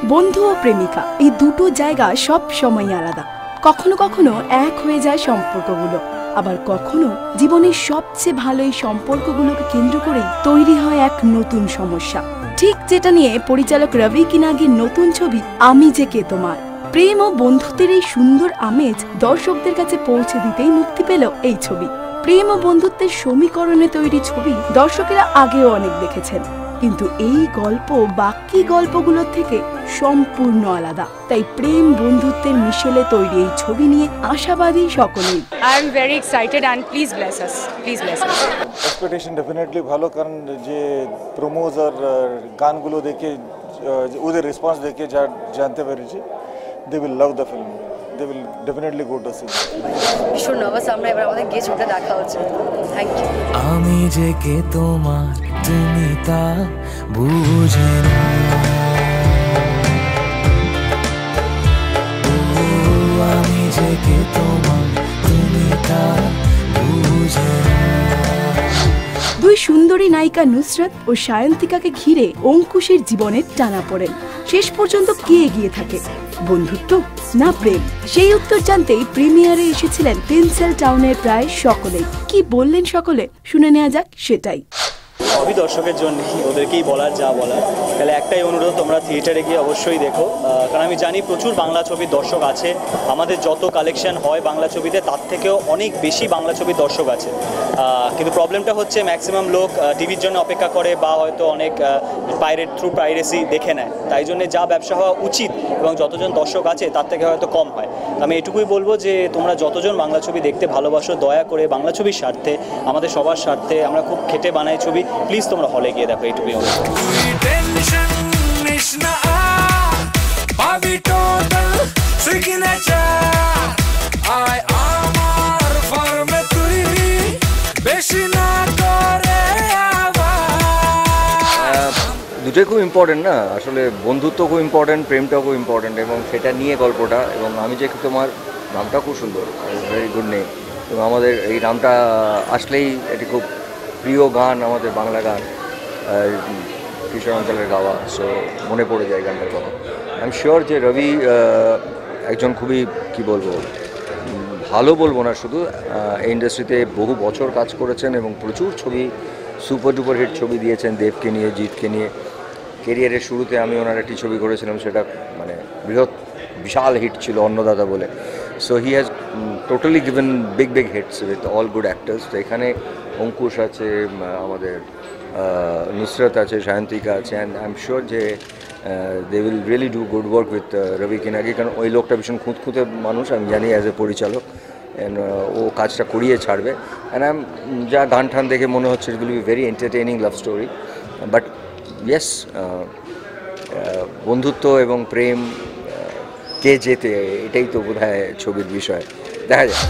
বন্ধু ও প্রেমিকা এই দুটো জায়গা সব সময় আলাদা। কখনো কখনো এক হয়ে যায় সম্পর্কগুলো, আবার কখনো জীবনের সবচেয়ে ভালো এই সম্পর্কগুলোকে কেন্দ্র করেই তৈরি হয় এক নতুন সমস্যা। ঠিক যেটা নিয়ে পরিচালক রবি কিনাগির নতুন ছবি আমি যে কে তোমার। প্রেম ও বন্ধুত্বের এই সুন্দর আমেজ দর্শকদের কাছে পৌঁছে দিতেই মুক্তি পেল এই ছবি। প্রেম ও বন্ধুত্বের সমীকরণে তৈরি ছবি দর্শকেরা আগেও অনেক দেখেছেন, কিন্তু এই গল্প বাকি গল্পগুলোর থেকে সম্পূর্ণ আলাদা। তাই প্রেম বন্ধুত্বের মিশেলে তৈরি এই ছবি নিয়ে আশাবাদী সকলেই। I am very excited and please bless us, please bless us. Expectation definitely ভালো, কারণ যে প্রোমোজ আর গানগুলো দেখে ওদের রেসপন্স দেখে যা জানতে পেরেছি, they will love the film, they will definitely go to see. ভীষণ নার্ভাস আমরা, এবার আমাদের গিয়ে ছবিটা দেখা হচ্ছে। Thank you. আমি যে কে তোমার তুমি তা বুঝে না, আমি যে কে তোমার তুমি তা বুঝে না। দুই সুন্দরী নায়িকা নুসরাত ও সায়ন্তিকাকে ঘিরে অঙ্কুশের জীবনের টানাপোড়েন। শেষ পর্যন্ত কে এগিয়ে থাকে, বন্ধুত্ব না প্রেম? সেই উত্তর জানতেই প্রিমিয়ারে এসেছিলেন পেন্সিল টাউনের প্রায় সকলেই। কি বললেন সকলে, শুনে নেওয়া যাক সেটাই। সবই দর্শকের জন্য, ওদেরকেই বলার যা বলার। তাহলে একটাই অনুরোধ, তোমরা থিয়েটারে গিয়ে অবশ্যই দেখো, কারণ আমি জানি প্রচুর বাংলা ছবির দর্শক আছে। আমাদের যত কালেকশন হয় বাংলা ছবিতে, তার থেকেও অনেক বেশি বাংলা ছবির দর্শক আছে। কিন্তু প্রবলেমটা হচ্ছে ম্যাক্সিমাম লোক টিভির জন্য অপেক্ষা করে বা হয়তো অনেক পাইরেসি দেখে নেয়। তাই জন্য যা ব্যবসা হওয়া উচিত এবং যতজন দর্শক আছে তার থেকে হয়তো কম হয়। আমি এটুকুই বলবো যে তোমরা যতজন বাংলা ছবি দেখতে ভালোবাসো, দয়া করে বাংলা ছবির স্বার্থে, আমাদের সবার স্বার্থে, আমরা খুব খেটে বানাই ছবি, প্লিজ তোমরা হলে গিয়ে দেখো, এইটুকুই অনুরোধ। দুটোই খুব ইম্পর্টেন্ট না, আসলে বন্ধুত্ব খুব ইম্পর্টেন্ট, প্রেমটাও খুব ইম্পর্টেন্ট, এবং সেটা নিয়ে গল্পটা। এবং আমি যে তোমার নামটা খুব সুন্দর, ভেরি গুড নেম, এবং আমাদের এই নামটা আসলেই এটি খুব প্রিয় গান, আমাদের বাংলা গান, কিশোর অঞ্চলের গাওয়া, সো মনে পড়ে যায় গানটার কথা। আই এম শিওর যে রবি একজন খুবই কী বলবো, ভালো বলবো না শুধু, এই ইন্ডাস্ট্রিতে বহু বছর কাজ করেছেন এবং প্রচুর ছবি, সুপার ডুপার হিট ছবি দিয়েছেন, দেবকে নিয়ে, জিৎকে নিয়ে। কেরিয়ারের শুরুতে আমি ওনার একটি ছবি করেছিলাম, সেটা মানে বিশাল হিট ছিল, অন্নদাতা বলে। So he has totally given big hits with all good actors. তো এখানে অঙ্কুশ আছে, আমাদের নুসরত আছে, সায়ন্তিকা আছে, অ্যান্ড আই এম শিওর যে they will really do good work with Ravi Kinagi, কারণ ওই লোকটা ভীষণ খুঁতখুঁতে মানুষ, আমি জানি অ্যাজ এ পরিচালক, অ্যান্ড ও কাজটা করিয়ে ছাড়বে। অ্যান্ড আই এম, যা গান টান দেখে মনে হচ্ছে it will be very entertaining love story. But yes, বন্ধুত্ব এবং প্রেম কে জেতে, এটাই তো বোধহয় ছবির বিষয়, দেখা যায়।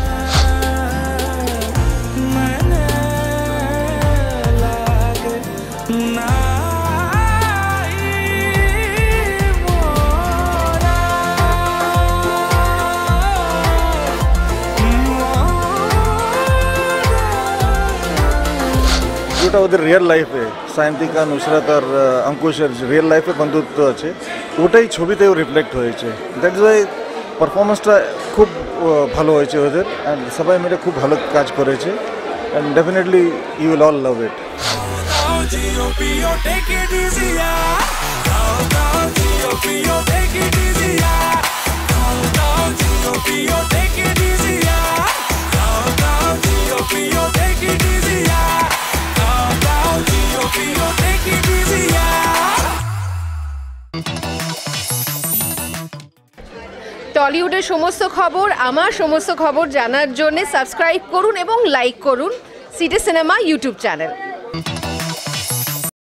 যেটা ওদের রিয়েল লাইফে, সায়ন্তিকা, নুসরাত আর অঙ্কুশের রিয়েল লাইফে বন্ধুত্ব আছে, ওটাই ছবিতেও রিফ্লেক্ট হয়েছে। দ্যাট ইজ ওয়াই পারফরমেন্সটা খুব ভালো হয়েছে ওদের, অ্যান্ড সবাই মিলে খুব ভালো কাজ করেছে, and definitely you will all love it. টলিউডের সমস্ত খবর, আমার সমস্ত খবর জানার জন্য সাবস্ক্রাইব করুন এবং লাইক করুন সিটি সিনেমা ইউটিউব চ্যানেল।